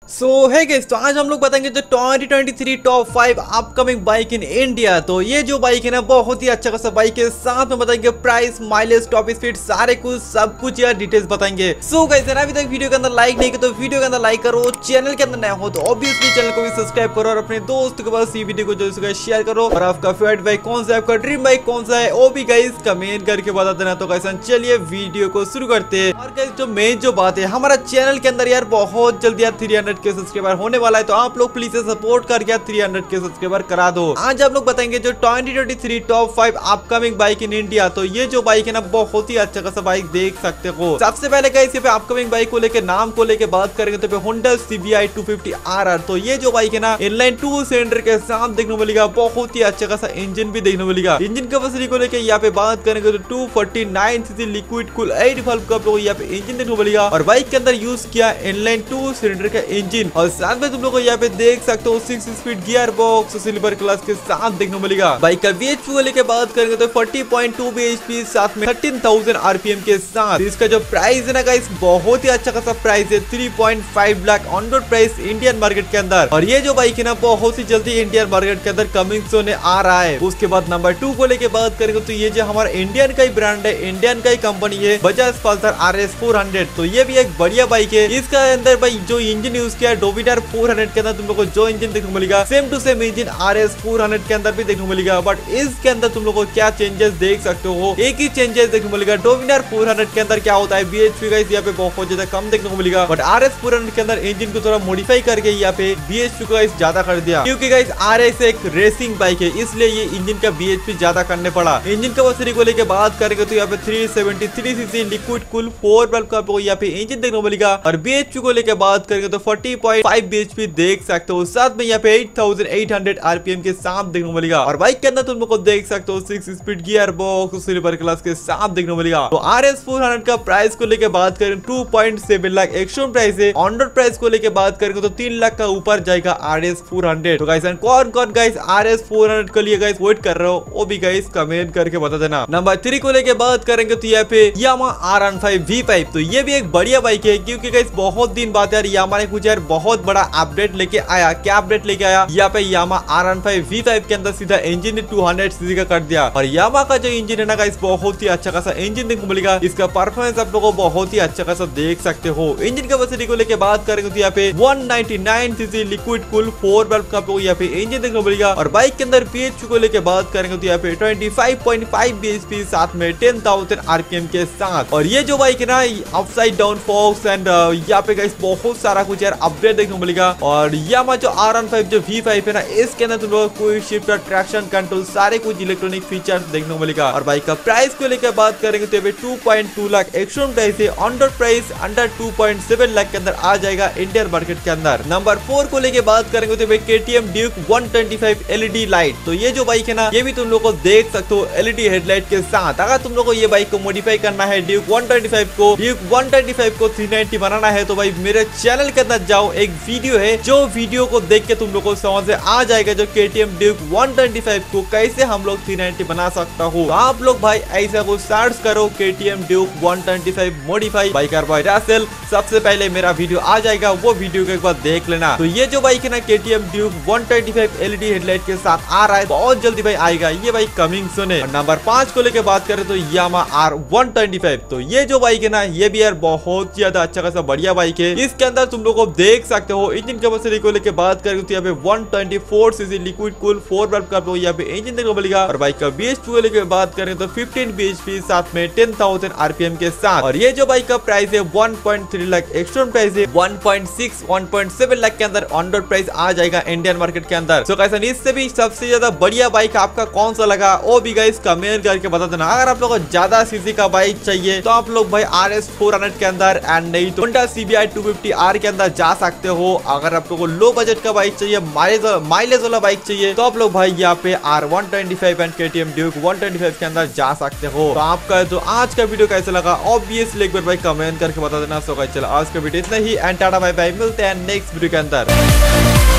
सो है गाइस, तो आज हम लोग बताएंगे जो 2023 top 5 upcoming bike in India. तो ये जो बाइक है ना बहुत ही अच्छा खासा बाइक है, साथ में बताएंगे प्राइस, माइलेज, टॉप स्पीड, सारे कुछ सब कुछ यार डिटेल्स बताएंगे। सो गाइस अभी तक वीडियो के अंदर लाइक नहीं किया तो वीडियो के अंदर लाइक करो, चैनल के अंदर नया हो तो ऑब्वियसली चैनल को भी सब्सक्राइब करो और अपने दोस्त के पास ये वीडियो को जो शेयर करो। और आपका फेवरेट बाइक कौन सा है, आपका ड्रीम बाइक कौन सा है वो भी गाइस कमेंट करके बता देना। तो गाइस चलिए वीडियो को शुरू करते हैं। और गाइस जो मेन जो बात है, हमारा चैनल के अंदर यार बहुत जल्दी यार 300 के सब्सक्राइबर होने वाला है, तो आप लोग प्लीज सपोर्ट करके 300 के सब्सक्राइबर करा दो। आज आप लोग बताएंगे जो 2023 top 5 upcoming bike in India. तो ये जो बाइक है ना बहुत ही अच्छा खासा बाइक देख सकते हो। सबसे पहले गाइस यहाँ पे अपकमिंग बाइक को लेके नाम को लेके बात करेंगे तो होंडा CBR 250 RR। तो ये जो बाइक है ना इनलाइन 2 सिलेंडर के साथ देखने को मिलेगा, बहुत ही अच्छा खासा इंजन भी देखने को मिलेगा। इंजन कैपेसिटी को लेके यहाँ पे बात करेंगे तो 249 सीसी लिक्विड कूल 8 वाल्व का यहाँ पे इंजन देखने को मिलेगा। और बाइक के अंदर यूज किया इनलाइन 2 सिलेंडर का इंजन, और साथ में तुम लोग को यहाँ पे देख सकते हो 6 speed gear box silver class के साथ देखने को मिलेगा। बाइक का BHP को लेके बात करेंगे तो 40.2 BHP साथ में 13,000 RPM के साथ। इसका जो प्राइस है ना गाइस बहुत ही अच्छा खासा प्राइस है, 3.5 lakh on road price Indian market के अंदर। और ये जो बाइक है ना बहुत ही जल्दी इंडियन मार्केट के अंदर कमिंग सोने आ रहा है। उसके बाद नंबर 2 को लेके बात करेंगे तो ये जो हमारा इंडियन का ही ब्रांड है, इंडियन का ही कंपनी है, बजाज पल्सर RS 400। तो ये भी एक बढ़िया बाइक है। इसका अंदर भाई जो इंजन यूज किया है डोमिनार 400 के अंदर तुम लोग को जो इंजन देखने को मिलेगा same to same engine RS 400 के अंदर भी देखने को मिलेगा। बट इसके अंदर तुम लोग को क्या चेंजेस देख सकते हो, एक ही चेंजेस देखने को मिलेगा। डोमिनार 400 के अंदर क्या होता है, BHP गाइस यहाँ पे बहुत ज्यादा कम देखने को मिलेगा, बट RS 400 के अंदर इंजन को थोड़ा मॉडिफाई करके यहाँ पे BHP को गाइस ज्यादा कर दिया, क्योंकि गाइस RS एक रेसिंग बाइक है इसलिए ये इंजन का BHP ज्यादा करने पड़ा। इंजन कैपेसिटी को लेकर बात करेंगे तो यहाँ पे 373 सीसी लिक्विड कूल 4 वाल्व का यहाँ पे इंजन देखने को मिलेगा। और BHP को लेकर बात करेंगे तो 40.5 BHP देख सकते हो, साथ में यहाँ पे 8,800 RPM के साथ देखने को मिलेगा। और बाइक के अंदर तुम लोग को देख सकते हो 6 speed gear box silver class के साथ देखने को मिलेगा। तो RS 400 का प्राइस को लेकर बात करें 2.7 लाख एक्चुअल प्राइस है। ऑन रोड प्राइस को लेकर बात करेंगे तो 3 लाख का ऊपर जाएगा RS 400। तो गाइस कौन कौन गाइस RS 400 के लिए गाइस वेट कर रहे हो वो भी गाइस कमेंट करके बता देना। नंबर 3 को लेकर बात करेंगे तो यहाँ पे यामाहा R15 V5। तो ये भी एक बढ़िया बाइक है, क्योंकि गाइस बहुत दिन बाद यार यामाहा ने कुछ यार बहुत बड़ा अपडेट लेके आया। क्या अपडेट लेके आया, यहाँ पे यामाहा R15 V5 के अंदर सीधा इंजन 200 सीसी का कर दिया। और यामाहा का जो इंजन है ना गाइस बहुत ही अच्छा खासा इंजन देखने को मिलेगा। इसका परफॉर्मेंस आप लोगों को बहुत ही अच्छा खासा देख सकते हो। इंजन कैपेसिटी को लेकर बात करेंगे तो यहाँ पे 199 सीसी लिक्विड कूल 4 वाल्व का यहाँ पे इंजन देखने को मिलेगा। और बाइक के अंदर BHP को लेकर बात करेंगे तो यहाँ पे 25.5 BHP साथ में 10,000 RPM के साथ। और ये जो बाइक है ना अपसाइड डाउन फॉक्स एंड यहाँ पे गाइस बहुत सारा कुछ यार अपडेट देखने को मिलेगा। और यामाहा जो R15 जो V5 है ना इसके अंदर तुम लोग कोई शिफ्टर, ट्रैक्शन कंट्रोल, सारे कुछ इलेक्ट्रॉनिक फीचर्स देखने को मिलेगा। और बाइक का प्राइस को लेकर बात करेंगे तो 2.2 लाख एक्चुअल प्राइस है। On road price under 2.7 lakh के अंदर आ जाएगा इंडियन मार्केट के अंदर। नंबर 4 को लेकर बात करेंगे तो KTM ड्यूक 125 LED लाइट। तो ये जो बाइक है ना ये भी तुम लोग को देख सकते हो LED हेडलाइट के साथ। अगर तुम लोग को ये बाइक को मॉडिफाई करना है ड्यूक 125 को 390 बनाना है तो भाई मेरे चैनल के अंदर जाओ, एक वीडियो है जो वीडियो को देख के तुम लोग को समझ आ जाएगा जो KTM ड्यूक 125 को कैसे हम लोग 390 बना सकता हो। तो आप लोग भाई ऐसा कुछ सर्च करो KTM Duke 125 modify biker by रासेल, सबसे पहले मेरा वीडियो आ जाएगा, वो वीडियो को एक बार देख लेना। तो ये जो बाइक है ना KTM ड्यूक 125 LED हेडलाइट के साथ आ रहा है, बहुत जल्दी भाई आएगा, ये बाइक कमिंग सून है। नंबर 5 को लेकर बात करें तो यामाहा R125। तो ये जो बाइक है ना ये भी यार बहुत ज्यादा अच्छा खासा बढ़िया बाइक है। इसके अंदर तुम लोग को देख सकते हो इंजन कैपेसिटी को लेकर बात करें तो यहाँ पे 124 सीसी लिक्विड कूल 4 वाल्व का यहाँ पे इंजन देखने को मिलेगा। और बाइक का BHP को लेकर बात करें तो 15 BHP साथ में 10,000 RPM के साथ। और ये जो बाइक का प्राइस है 1.3 लाख एक्चुअल प्राइस है, 1.7 लाख के अंदर ऑन रोड प्राइस आ जाएगा इंडियन मार्केट के अंदर। तो कैसा इससे भी सबसे ज्यादा बढ़िया बाइक आपका कौन सा लगा वो भी गाइस कमेंट करके बता देना। अगर आप लोग को ज्यादा सीसी का बाइक चाहिए तो आप लोग भाई RS 400 के अंदर एंड नहीं तो होंडा CBR 250R के अंदर जा सकते हो। अगर आप लोग को लो बजट का बाइक चाहिए, माइलेज वाला बाइक चाहिए तो आप लोग भाई यहाँ पे R125 एंड KTM ड्यूक 125 के अंदर जा सकते हो। तो आपका जो आज का वीडियो कैसा लगा ऑब्वियसली एक बार भाई कमेंट करके बता देना। सो गाइस चलो आज का वीडियो इतना ही एंड टाटा बाय बाय, मिलते हैं नेक्स्ट वीडियो के अंदर।